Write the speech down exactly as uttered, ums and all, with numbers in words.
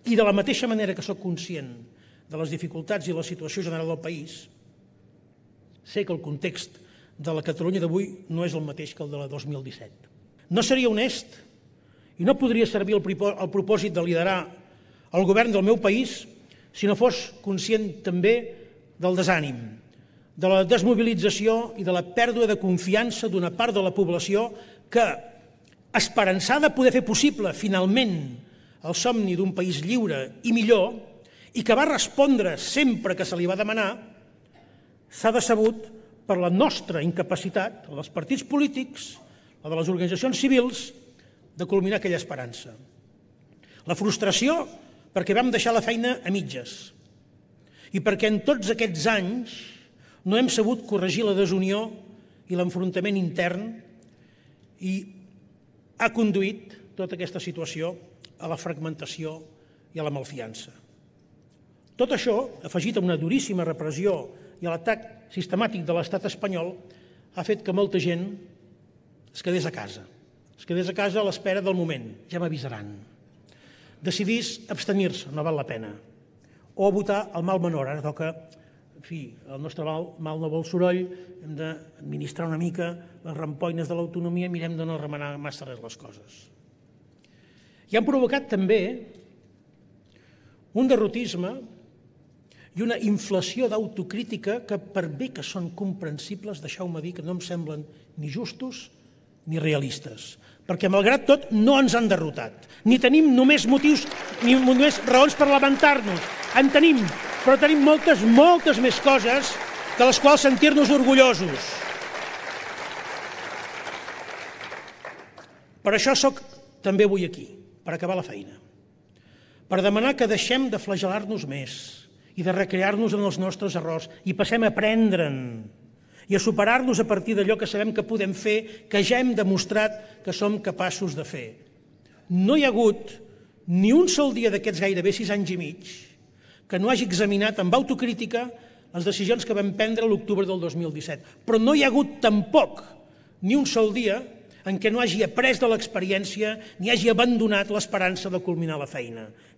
I de la mateixa manera que sóc conscient de les dificultats i la situació general del país, sé que el context de la Catalunya d'avui no és el mateix que el de la dos mil disset. No seria honest i no podria servir el propòsit de liderar el govern del meu país si no fos conscient també del desànim, de la desmobilització i de la pèrdua de confiança d'una part de la població que, esperançada a poder fer possible finalment el somni d'un país lliure i millor, i que va respondre sempre que se li va demanar, s'ha decebut per la nostra incapacitat, la dels partits polítics, la de les organitzacions civils, de culminar aquella esperança. La frustració perquè vam deixar la feina a mitges i perquè en tots aquests anys no hem sabut corregir la desunió i l'enfrontament intern i ha conduït tota aquesta situació a la fragmentació i a la malfiança. Tot això, afegit a una duríssima repressió i a l'atac sistemàtic de l'estat espanyol, ha fet que molta gent es quedés a casa. Es quedés a casa a l'espera del moment, ja m'avisaran. Decidís abstenir-se, no val la pena. O votar el mal menor, ara toca, en fi, el nostre mal, mal no vol soroll, hem d'administrar una mica les rampoines de l'autonomia, mirem de no remenar massa res les coses. I han provocat també un derrotisme i una inflació d'autocrítica que, per bé que són comprensibles, deixeu-me dir que no em semblen ni justos ni realistes, perquè malgrat tot no ens han derrotat, ni tenim només motius, ni només raons per lamentar-nos, en tenim, però tenim moltes, moltes més coses de les quals sentir-nos orgullosos. Per això sóc també avui aquí, per acabar la feina, per demanar que deixem de flagel·lar-nos més i de recrear-nos en els nostres errors i passem a aprendre'n i a superar-nos a partir d'allò que sabem que podem fer, que ja hem demostrat que som capaços de fer. No hi ha hagut ni un sol dia d'aquests gairebé sis anys i mig que no hagi examinat amb autocrítica les decisions que vam prendre l'octubre del dos mil disset. Però no hi ha hagut tampoc ni un sol dia en què no hagi après de l'experiència ni hagi abandonat l'esperança de culminar la feina.